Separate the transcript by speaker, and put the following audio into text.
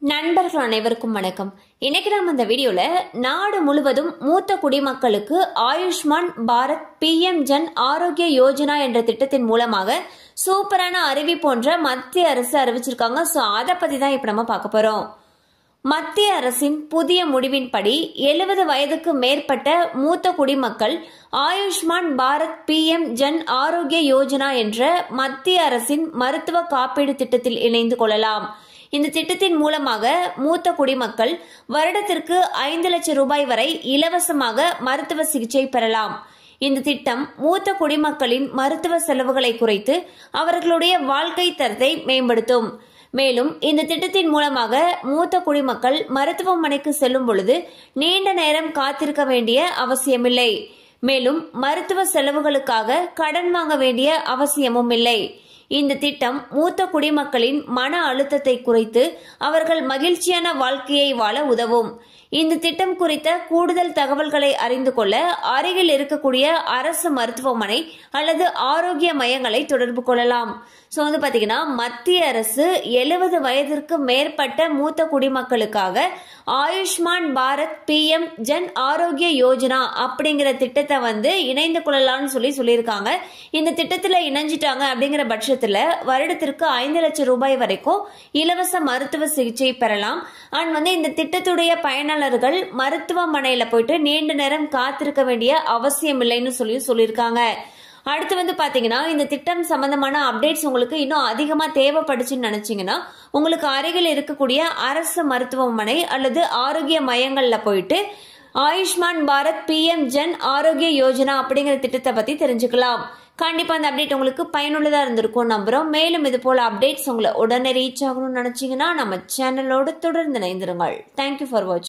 Speaker 1: நண்பர்கள் அனைவருக்கும் வணக்கம். இன்னைக்கு நாம இந்த வீடியோல நாடு முழுவதும் மூத்த குடிமக்களுக்கு ஆயுஷ்மான் பாரத் PM ஜன் ஆரோக்கிய யோஜனா என்ற திட்டத்தின் மூலமாக சூப்பரான அறிவிப்பு ஒன்றை மத்திய அரசு அறிவிச்சிருக்காங்க. சோ அதை பத்தி தான் இப்ப நம்ம பார்க்க போறோம். மத்திய அரசின் புதிய முடிவின்படி 70 வயதுக்கு மேற்பட்ட மூத்த குடிமக்கள் ஆயுஷ்மான் பாரத் PM ஜன் ஆரோக்கிய யோஜனா என்ற மத்திய அரசின் மருத்துவ காப்பீடு திட்டத்தில் இணைந்து கொள்ளலாம். இந்த திட்டத்தின் மூலமாக மூத்த குடிமக்கள் வருடத்திற்கு 5 லட்சம் ரூபாய் வரை இலவசமாக மருத்துவ சிகிச்சை பெறலாம். இந்த திட்டம் மூத்த குடிமக்களின் மருத்துவ செலவுகளை குறைத்து அவர்களுடைய வாழ்க்கை தரத்தை மேம்படுத்தும். மேலும் இந்த திட்டத்தின் மூலமாக மூத்த குடிமக்கள் மருத்துவமனைக்கு செல்லும் பொழுது நீண்ட நேரம் காத்திருக்க வேண்டிய அவசியமில்லை. மேலும் மருத்துவ செலவுகளுக்காக கடன் வாங்க வேண்டிய அவசியமும் இல்லை. இந்த திட்டம் மூத்த குடிமக்களின் மன அழுத்தத்தை குறைத்து அவர்கள் மகிழ்ச்சியான வாழ்க்கையை வாழ உதவும். இந்த திட்டம் குறித்த கூடுதல் தகவல்களை அறிந்து கொள்ள அருகில் இருக்கக்கூடிய அரசு மருத்துவமனை அல்லது ஆரோக்கிய மையங்களை தொடர்பு கொள்ளலாம். சோ பாத்தீங்கன்னா மத்திய அரசு 70 வயதிற்கு மேற்பட்ட மூத்த குடிமக்களுக்காக ஆயுஷ்மான் பாரத் PM ஜன் ஆரோக்கிய யோஜனா அப்படிங்கிற திட்டத்தை இணைந்து கொள்ளலாம்னு சொல்லியிருக்காங்க. இந்த திட்டத்துல இணைஞ்சிட்டாங்க அப்படிங்கிற பட்சத்துல வருடத்திற்கு 5 லட்சம் ரூபாய் வரைக்கும் இலவச மருத்துவ சிகிச்சை பெறலாம். அண்ட் இந்த திட்டத்துடைய பயனாளர்கள் மருத்துவமனையில போயிட்டு நீண்ட நேரம் காத்திருக்க வேண்டிய அவசியம் இல்லைன்னு சொல்லியிருக்காங்க. அடுத்து பாத்தீங்கன்னா இந்த திட்டம் சம்பந்தமான அப்டேட்ஸ் உங்களுக்கு இன்னும் அதிகமா தேவைப்படுச்சுன்னு நினைச்சீங்கன்னா உங்களுக்கு அருகில் இருக்கக்கூடிய அரசு மருத்துவமனை அல்லது ஆரோக்கிய மையங்கள்ல போயிட்டு ஆயுஷ்மான் பாரத் PM ஜன் ஆரோக்கிய யோஜனா அப்படிங்கிற திட்டத்தை பத்தி தெரிஞ்சுக்கலாம். கண்டிப்பா அந்த அப்டேட் உங்களுக்கு பயனுள்ளதா இருந்திருக்கும் நம்புறோம். மேலும் இது போல அப்டேட்ஸ் உங்களை உடனே ரீச் ஆகணும்னு நினைச்சீங்கன்னா நம்ம சேனலோடு தொடர்ந்து இணைந்திருங்கள். தேங்க்யூ ஃபார் வாட்சிங்.